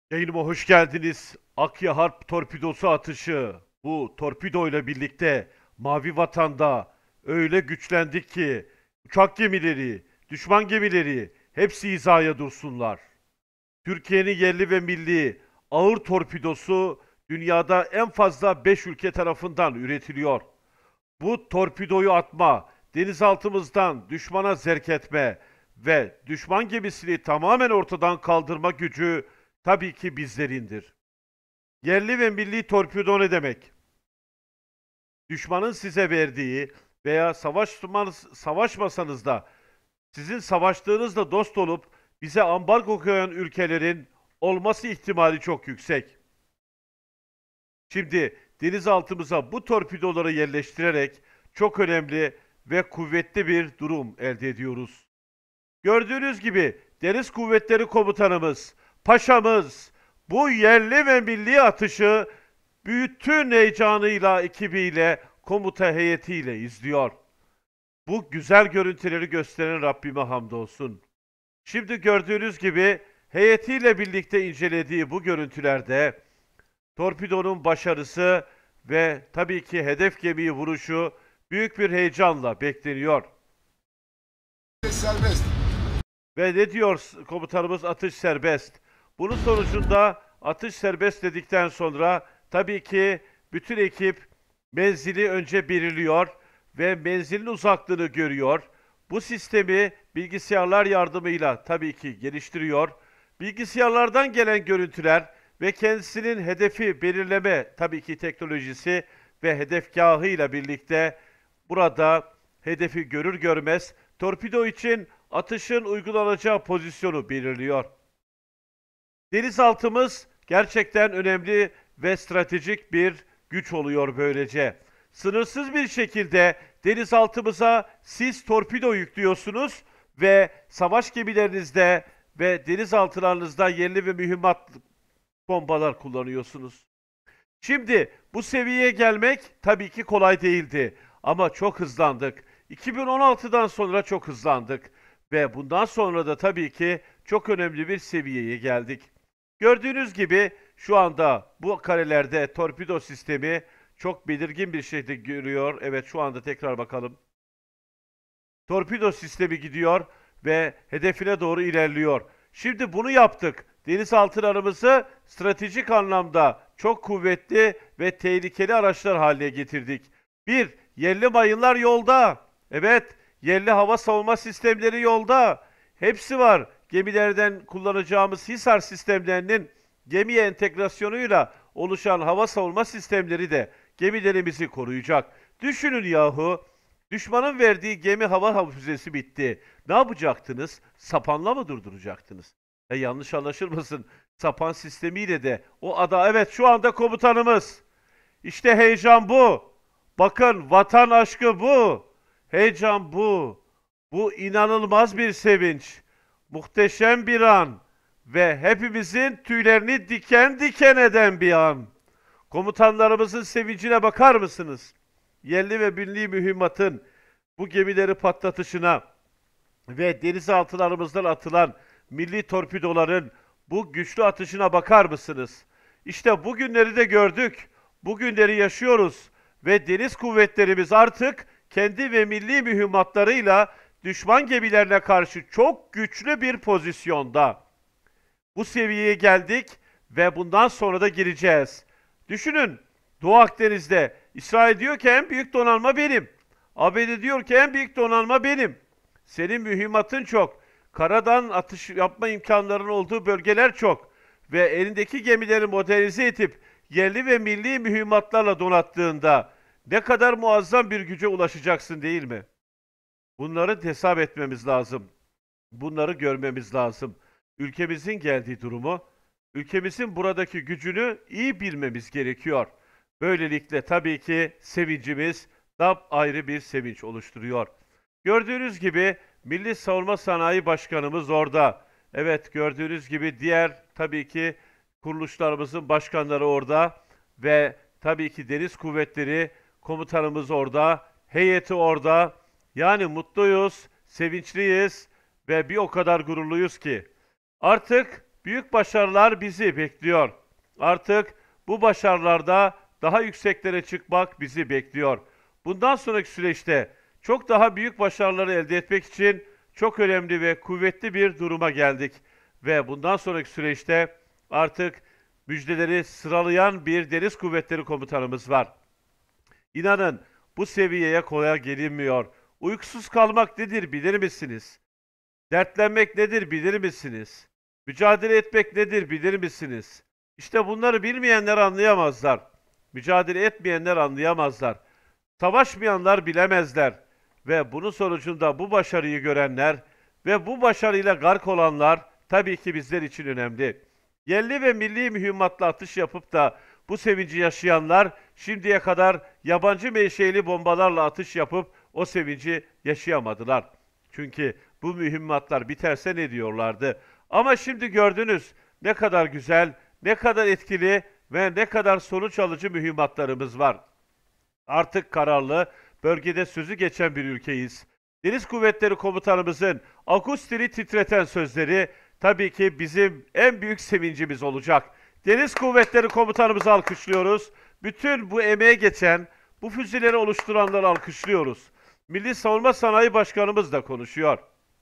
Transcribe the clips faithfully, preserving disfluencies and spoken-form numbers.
Yayınıma hoş geldiniz. Akya Harp torpidosu atışı. Bu torpidoyla birlikte Mavi Vatan'da öyle güçlendik ki uçak gemileri, düşman gemileri hepsi hizaya dursunlar. Türkiye'nin yerli ve milli ağır torpidosu dünyada en fazla beş ülke tarafından üretiliyor. Bu torpidoyu atma, denizaltımızdan düşmana zerk etme ve düşman gemisini tamamen ortadan kaldırma gücü tabii ki bizlerindir. Yerli ve milli torpido ne demek? Düşmanın size verdiği veya savaşmanız, savaşmasanız da sizin savaştığınızda dost olup bize ambargo koyan ülkelerin olması ihtimali çok yüksek. Şimdi denizaltımıza bu torpidoları yerleştirerek çok önemli ve kuvvetli bir durum elde ediyoruz. Gördüğünüz gibi Deniz Kuvvetleri Komutanımız, Paşamız bu yerli ve milli atışı bütün heyecanıyla, ekibiyle, komuta heyetiyle izliyor. Bu güzel görüntüleri gösteren Rabbime hamdolsun. Şimdi gördüğünüz gibi heyetiyle birlikte incelediği bu görüntülerde torpidonun başarısı ve tabii ki hedef gemiyi vuruşu büyük bir heyecanla bekleniyor. Serbest. Ve ne diyor komutanımız? Atış serbest. Bunun sonucunda atış serbest dedikten sonra tabii ki bütün ekip menzili önce belirliyor ve menzilin uzaklığını görüyor. Bu sistemi bilgisayarlar yardımıyla tabii ki geliştiriyor. Bilgisayarlardan gelen görüntüler ve kendisinin hedefi belirleme tabii ki teknolojisi ve hedefgahıyla birlikte burada hedefi görür görmez torpido için atışın uygulanacağı pozisyonu belirliyor. Denizaltımız gerçekten önemli ve stratejik bir güç oluyor böylece. Sınırsız bir şekilde denizaltımıza siz torpido yüklüyorsunuz ve savaş gemilerinizde ve denizaltılarınızda yerli ve mühimmat bombalar kullanıyorsunuz. Şimdi bu seviyeye gelmek tabii ki kolay değildi ama çok hızlandık. iki bin on altıdan sonra çok hızlandık ve bundan sonra da tabii ki çok önemli bir seviyeye geldik. Gördüğünüz gibi şu anda bu karelerde torpido sistemi çok belirgin bir şekilde görüyor. Evet, şu anda tekrar bakalım. Torpido sistemi gidiyor ve hedefine doğru ilerliyor. Şimdi bunu yaptık. Denizaltılarımızı stratejik anlamda çok kuvvetli ve tehlikeli araçlar haline getirdik. Bir, yerli mayınlar yolda. Evet, yerli hava savunma sistemleri yolda. Hepsi var. Gemilerden kullanacağımız Hisar sistemlerinin gemiye entegrasyonuyla oluşan hava savunma sistemleri de gemilerimizi koruyacak. Düşünün yahu. Düşmanın verdiği gemi hava hafızesi bitti. Ne yapacaktınız? Sapanla mı durduracaktınız? E yanlış anlaşılmasın. Sapan sistemiyle de o ada, evet, şu anda komutanımız. İşte heyecan bu. Bakın, vatan aşkı bu. Heyecan bu. Bu inanılmaz bir sevinç. Muhteşem bir an. Ve hepimizin tüylerini diken diken eden bir an. Komutanlarımızın sevincine bakar mısınız? Yerli ve milli mühimmatın bu gemileri patlatışına ve denizaltılarımızdan atılan milli torpidoların bu güçlü atışına bakar mısınız? İşte bugünleri de gördük, bugünleri yaşıyoruz ve deniz kuvvetlerimiz artık kendi ve milli mühimmatlarıyla düşman gemilerine karşı çok güçlü bir pozisyonda. Bu seviyeye geldik ve bundan sonra da gireceğiz. Düşünün, Doğu Akdeniz'de İsrail diyor ki en büyük donanma benim. A B D diyor ki en büyük donanma benim. Senin mühimmatın çok. Karadan atış yapma imkanlarının olduğu bölgeler çok. Ve elindeki gemileri modernize edip yerli ve milli mühimmatlarla donattığında ne kadar muazzam bir güce ulaşacaksın, değil mi? Bunları hesap etmemiz lazım. Bunları görmemiz lazım. Ülkemizin geldiği durumu, ülkemizin buradaki gücünü iyi bilmemiz gerekiyor. Böylelikle tabii ki sevincimiz daha ayrı bir sevinç oluşturuyor. Gördüğünüz gibi Milli Savunma Sanayi Başkanımız orada. Evet, gördüğünüz gibi diğer tabii ki kuruluşlarımızın başkanları orada ve tabii ki Deniz Kuvvetleri Komutanımız orada, heyeti orada. Yani mutluyuz, sevinçliyiz ve bir o kadar gururluyuz ki artık büyük başarılar bizi bekliyor. Artık bu başarılarda daha yükseklere çıkmak bizi bekliyor. Bundan sonraki süreçte çok daha büyük başarıları elde etmek için çok önemli ve kuvvetli bir duruma geldik. Ve bundan sonraki süreçte artık müjdeleri sıralayan bir Deniz Kuvvetleri Komutanımız var. İnanın bu seviyeye kolay gelinmiyor. Uykusuz kalmak nedir bilir misiniz? Dertlenmek nedir bilir misiniz? Mücadele etmek nedir bilir misiniz? İşte bunları bilmeyenler anlayamazlar. Mücadele etmeyenler anlayamazlar. Savaşmayanlar bilemezler. Ve bunun sonucunda bu başarıyı görenler ve bu başarıyla gark olanlar tabii ki bizler için önemli. Yerli ve milli mühimmatla atış yapıp da bu sevinci yaşayanlar şimdiye kadar yabancı menşeli bombalarla atış yapıp o sevinci yaşayamadılar. Çünkü bu mühimmatlar biterse ne diyorlardı? Ama şimdi gördünüz ne kadar güzel, ne kadar etkili ve ne kadar sonuç alıcı mühimmatlarımız var. Artık kararlı, bölgede sözü geçen bir ülkeyiz. Deniz Kuvvetleri Komutanımızın akustili titreten sözleri tabii ki bizim en büyük sevincimiz olacak. Deniz Kuvvetleri Komutanımızı alkışlıyoruz. Bütün bu emeğe geçen, bu füzeleri oluşturanları alkışlıyoruz. Milli Savunma Sanayi Başkanımız da konuşuyor.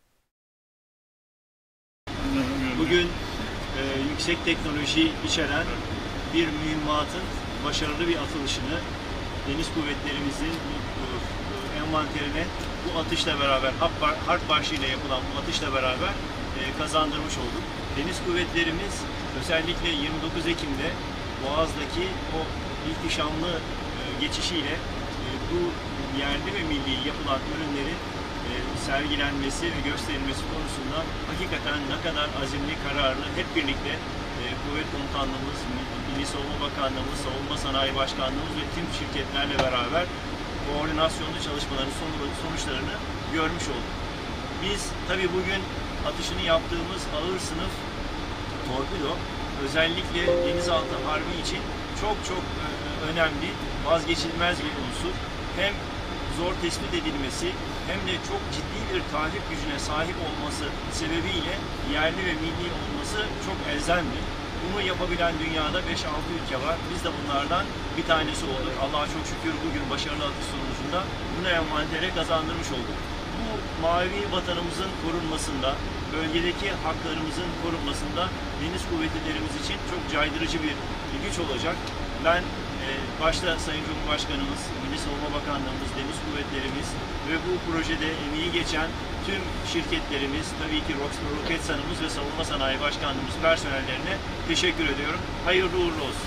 Bugün e, yüksek teknoloji içeren bir mühimmatın başarılı bir atılışını Deniz Kuvvetlerimizin bu e, envanterine bu atışla beraber, harp başlığıyla yapılan bu atışla beraber e, kazandırmış olduk. Deniz Kuvvetlerimiz özellikle yirmi dokuz Ekim'de Boğaz'daki o ihtişamlı e, geçişiyle e, bu yerli ve milli yapılan ürünlerin e, sergilenmesi ve gösterilmesi konusunda hakikaten ne kadar azimli, kararlı, hep birlikte e, Kuvvet Komutanlığımız, Milli Savunma Bakanlığımız, Savunma Sanayi Başkanlığımız ve tüm şirketlerle beraber koordinasyonlu çalışmaların sonuçlarını görmüş olduk. Biz tabii bugün atışını yaptığımız ağır sınıf torpido özellikle denizaltı harbi için çok çok e, önemli, vazgeçilmez bir unsur. Hem zor tespit edilmesi hem de çok ciddi bir tahrip gücüne sahip olması sebebiyle yerli ve milli olması çok elzemli. Bunu yapabilen dünyada beş altı ülke var. Biz de bunlardan bir tanesi olduk. Allah'a çok şükür bugün başarılı atış sonucunda bunu envantere kazandırmış olduk. Bu mavi vatanımızın korunmasında, bölgedeki haklarımızın korunmasında deniz kuvvetlerimiz için çok caydırıcı bir güç olacak. Ben e, başta Sayın Cumhurbaşkanımız, Milli Savunma Bakanlığımız, Deniz Kuvvetlerimiz ve bu projede emeği geçen tüm şirketlerimiz, tabii ki Roketsan'ımız ve Savunma Sanayi Başkanlığımız personellerine teşekkür ediyorum. Hayırlı uğurlu olsun.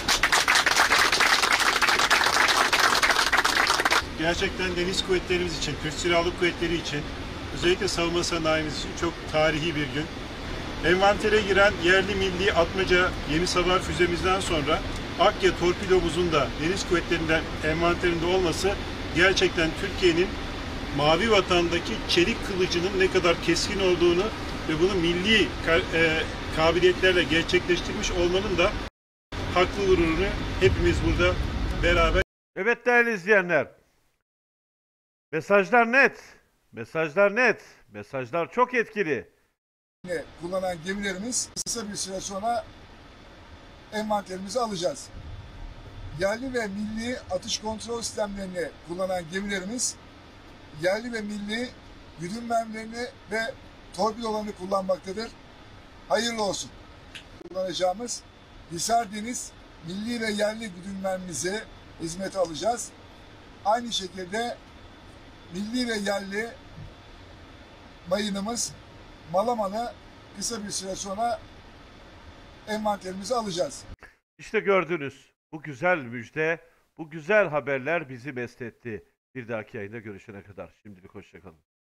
Gerçekten deniz kuvvetlerimiz için, Türk Silahlı Kuvvetleri için, özellikle savunma sanayimiz için çok tarihi bir gün. Envantere giren yerli milli atmaca yeni savar füzemizden sonra Akya torpidomuzun da deniz kuvvetlerinden envanterinde olması gerçekten Türkiye'nin mavi vatandaki çelik kılıcının ne kadar keskin olduğunu ve bunu milli e, kabiliyetlerle gerçekleştirmiş olmanın da haklı gururunu hepimiz burada beraber. Evet değerli izleyenler, mesajlar net, mesajlar net, mesajlar çok etkili. Kullanan gemilerimiz kısa bir süre sonra envanterimizi alacağız. Yerli ve milli atış kontrol sistemlerini kullanan gemilerimiz yerli ve milli güdüm mermilerini ve torpidolarını kullanmaktadır. Hayırlı olsun. Kullanacağımız Hisar Deniz milli ve yerli güdüm mermimizi hizmete alacağız. Aynı şekilde milli ve yerli mayınımız Malaman'ı kısa bir süre sonra envanterimizi alacağız. İşte gördünüz. Bu güzel müjde, bu güzel haberler bizi mest etti. Bir dahaki yayında görüşene kadar. Şimdilik hoşça kalın.